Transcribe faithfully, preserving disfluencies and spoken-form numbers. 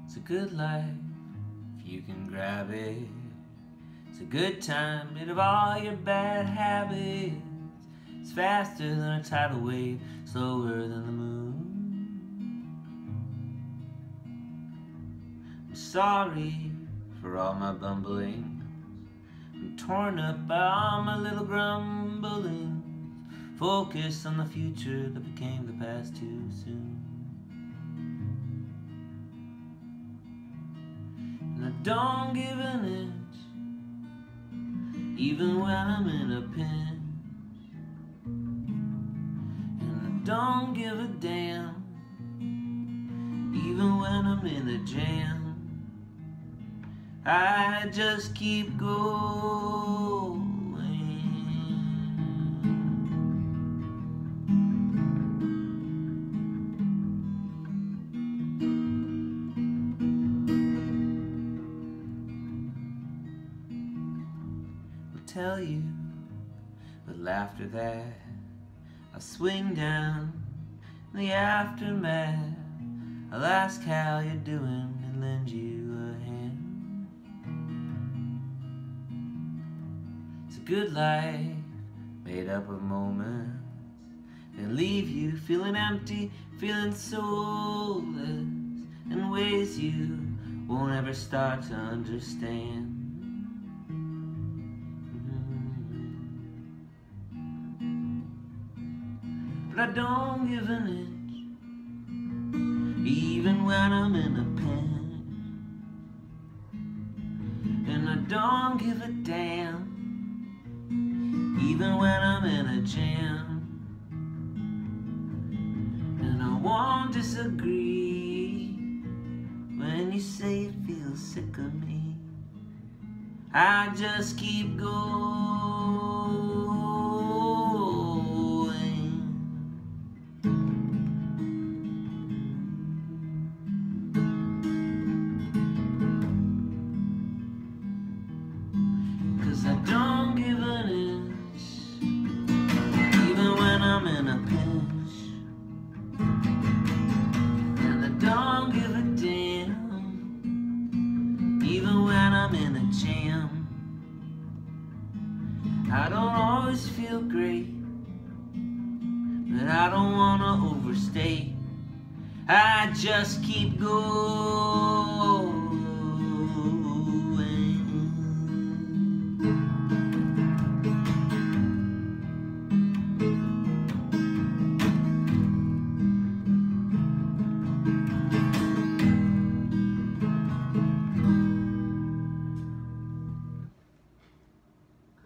It's a good life if you can grab it. It's a good time, rid of all your bad habits. It's faster than a tidal wave, slower than the moon. I'm sorry for all my bumblings. I'm torn up by all my little grumblings. Focus on the future that became the past too soon. And I don't give an inch, even when I'm in a pinch. And I don't give a damn, even when I'm in a jam. I just keep going. Tell you, but laughter that I'll swing down in the aftermath. I'll ask how you're doing and lend you a hand. It's a good life made up of moments that leave you feeling empty, feeling soulless in ways you won't ever start to understand. But I don't give an inch, even when I'm in a pinch. And I don't give a damn, even when I'm in a jam. And I won't disagree when you say you feel sick of me. I just keep going. I don't give an inch, even when I'm in a pinch. And I don't give a damn, even when I'm in a jam. I don't always feel great, but I don't wanna overstate. I just keep going.